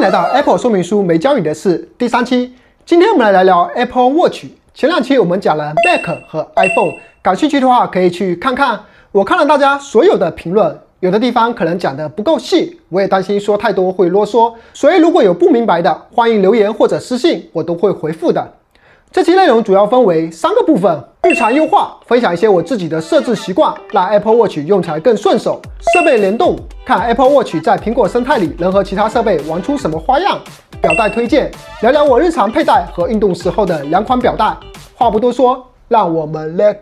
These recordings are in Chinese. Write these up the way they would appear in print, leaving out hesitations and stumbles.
来到 Apple 说明书没教你的事第3期。今天我们来聊聊 Apple Watch。前2期我们讲了 Mac 和 iPhone， 感兴趣的话可以去看看。我看了大家所有的评论，有的地方可能讲得不够细，我也担心说太多会啰嗦，所以如果有不明白的，欢迎留言或者私信，我都会回复的。这期内容主要分为3个部分：日常优化，分享一些我自己的设置习惯，让 Apple Watch 用起来更顺手；设备联动，看 Apple Watch 在苹果生态里能和其他设备玩出什么花样；表带推荐，聊聊我日常佩戴和运动时候的2款表带。话不多说，让我们 Let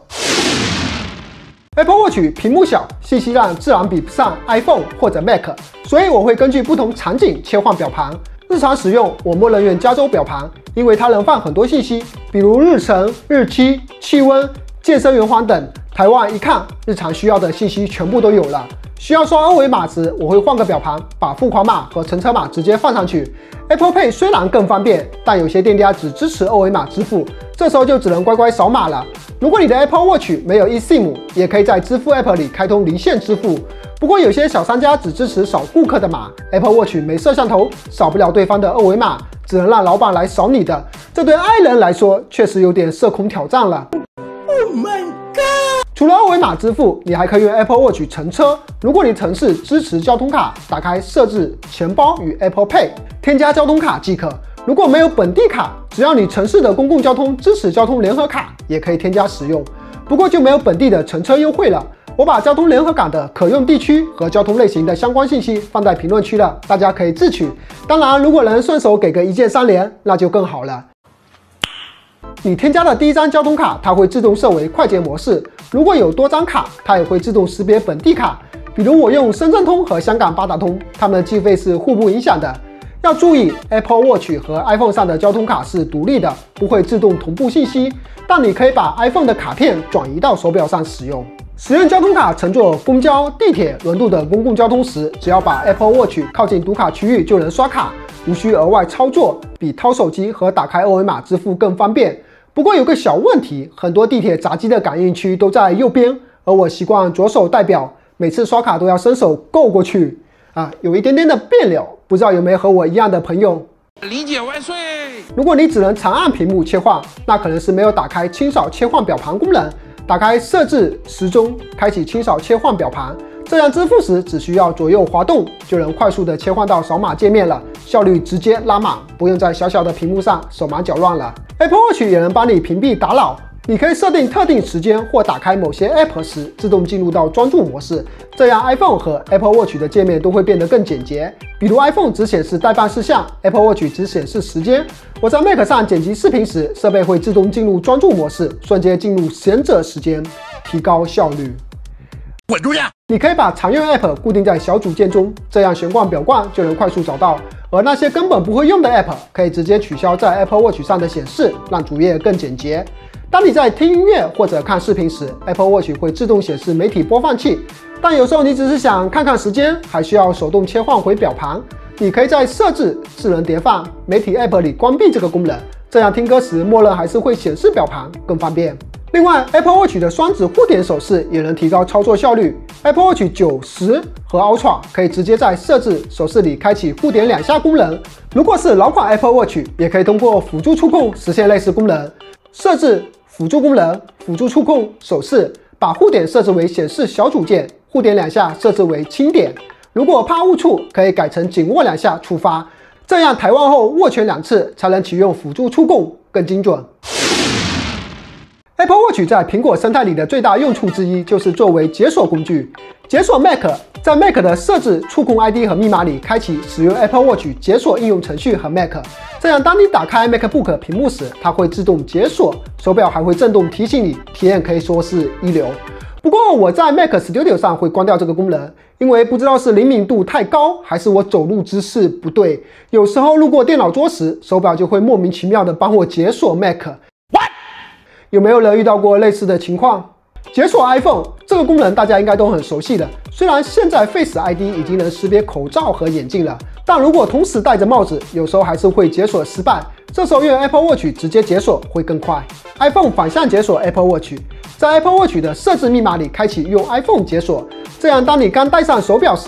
Go。Apple Watch 屏幕小，信息量自然比不上 iPhone 或者 Mac， 所以我会根据不同场景切换表盘。日常使用，我默认用加州表盘，因为它能放很多信息，比如日程、日期、气温、健身圆环等。台湾一看，日常需要的信息全部都有了。需要刷2维码时，我会换个表盘，把付款码和乘车码直接放上去。Apple Pay 虽然更方便，但有些店家只支持2维码支付，这时候就只能乖乖扫码了。如果你的 Apple Watch 没有 eSIM， 也可以在支付 App 里开通离线支付。不过有些小商家只支持扫顾客的码 ，Apple Watch 没摄像头，扫不了对方的2维码，只能让老板来扫你的。这对爱人来说确实有点社恐挑战了。Oh my god！ 除了2维码支付，你还可以用 Apple Watch 乘车。如果你城市支持交通卡，打开设置钱包与 Apple Pay， 添加交通卡即可。如果没有本地卡，只要你城市的公共交通支持交通联合卡，也可以添加使用。不过就没有本地的乘车优惠了。我把交通联合卡的可用地区和交通类型的相关信息放在评论区了，大家可以自取。当然，如果能顺手给个一键3连，那就更好了。你添加的第1张交通卡，它会自动设为快捷模式。如果有多张卡，它也会自动识别本地卡。比如我用深圳通和香港八达通，它们的计费是互不影响的。要注意 ，Apple Watch 和 iPhone 上的交通卡是独立的，不会自动同步信息。但你可以把 iPhone 的卡片转移到手表上使用。使用交通卡乘坐公交、地铁、轮渡等公共交通时，只要把 Apple Watch 靠近读卡区域就能刷卡，无需额外操作，比掏手机和打开2维码支付更方便。不过有个小问题，很多地铁闸机的感应区都在右边，而我习惯左手代表，每次刷卡都要伸手够过去，有一点点的别扭，不知道有没有和我一样的朋友？ 理解万岁！ 如果你只能长按屏幕切换，那可能是没有打开清扫切换表盘功能。打开设置时钟，开启清扫切换表盘，这样支付时只需要左右滑动，就能快速的切换到扫码界面了，效率直接拉满，不用在小小的屏幕上手忙脚乱了。Apple Watch 也能帮你屏蔽打扰，你可以设定特定时间或打开某些 App 时自动进入到专注模式，这样 iPhone 和 Apple Watch 的界面都会变得更简洁。比如 iPhone 只显示待办事项 ，Apple Watch 只显示时间。我在 Mac 上剪辑视频时，设备会自动进入专注模式，瞬间进入闲者时间，提高效率。 滚出去！ 你可以把常用 App 固定在小组件中，这样悬挂表冠就能快速找到。而那些根本不会用的 App 可以直接取消在 Apple Watch 上的显示，让主页更简洁。当你在听音乐或者看视频时 ，Apple Watch 会自动显示媒体播放器。但有时候你只是想看看时间，还需要手动切换回表盘。你可以在设置智能叠放媒体 App 里关闭这个功能，这样听歌时默认还是会显示表盘，更方便。另外 ，Apple Watch 的双指互点手势也能提高操作效率。Apple Watch 9、10和 Ultra 可以直接在设置手势里开启互点2下功能。如果是老款 Apple Watch， 也可以通过辅助触控实现类似功能。设置辅助功能、辅助触控手势，把互点设置为显示小组件，互点2下设置为轻点。如果怕误触，可以改成紧握2下触发，这样抬腕后握拳2次才能启用辅助触控，更精准。Apple Watch 在苹果生态里的最大用处之一就是作为解锁工具。解锁 Mac， 在 Mac 的设置、触控 ID 和密码里开启使用 Apple Watch 解锁应用程序和 Mac， 这样当你打开 MacBook 屏幕时，它会自动解锁，手表还会震动提醒你，体验可以说是一流。不过我在 Mac Studio 上会关掉这个功能，因为不知道是灵敏度太高，还是我走路姿势不对，有时候路过电脑桌时，手表就会莫名其妙的帮我解锁 Mac。What？ 有没有人遇到过类似的情况？解锁 iPhone 这个功能大家应该都很熟悉的，虽然现在 Face ID 已经能识别口罩和眼镜了，但如果同时戴着帽子，有时候还是会解锁失败。这时候用 Apple Watch 直接解锁会更快。iPhone 反向解锁 Apple Watch， 在 Apple Watch 的设置密码里开启用 iPhone 解锁，这样当你刚戴上手表时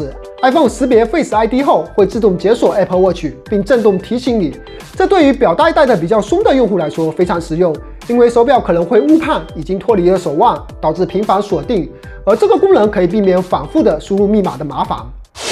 iPhone 识别 Face ID 后会自动解锁 Apple Watch 并震动提醒你，这对于表带戴得比较松的用户来说非常实用，因为手表可能会误判已经脱离了手腕，导致频繁锁定，而这个功能可以避免反复的输入密码的麻烦。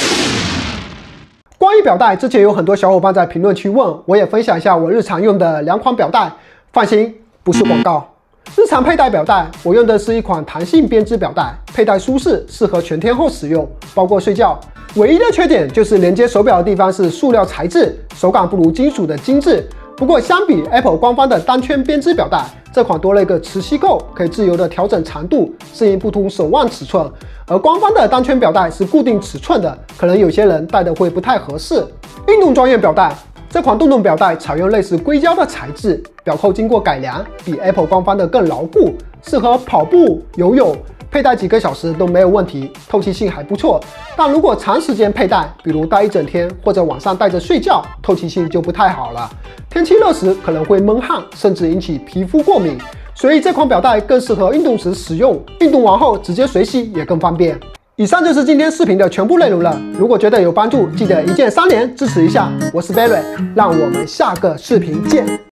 关于表带，之前有很多小伙伴在评论区问，我也分享一下我日常用的2款表带，放心，不是广告。日常佩戴表带，我用的是一款弹性编织表带，佩戴舒适，适合全天候使用，包括睡觉。唯一的缺点就是连接手表的地方是塑料材质，手感不如金属的精致。不过相比 Apple 官方的单圈编织表带，这款多了一个磁吸扣，可以自由的调整长度，适应不同手腕尺寸。而官方的单圈表带是固定尺寸的，可能有些人戴的会不太合适。运动专业表带，这款洞洞表带采用类似硅胶的材质，表扣经过改良，比 Apple 官方的更牢固，适合跑步、游泳，佩戴几个小时都没有问题，透气性还不错。但如果长时间佩戴，比如戴一整天或者晚上戴着睡觉，透气性就不太好了。天气热时可能会闷汗，甚至引起皮肤过敏，所以这款表带更适合运动时使用，运动完后直接随洗也更方便。以上就是今天视频的全部内容了，如果觉得有帮助，记得一键3连支持一下。我是 Barry， 让我们下个视频见。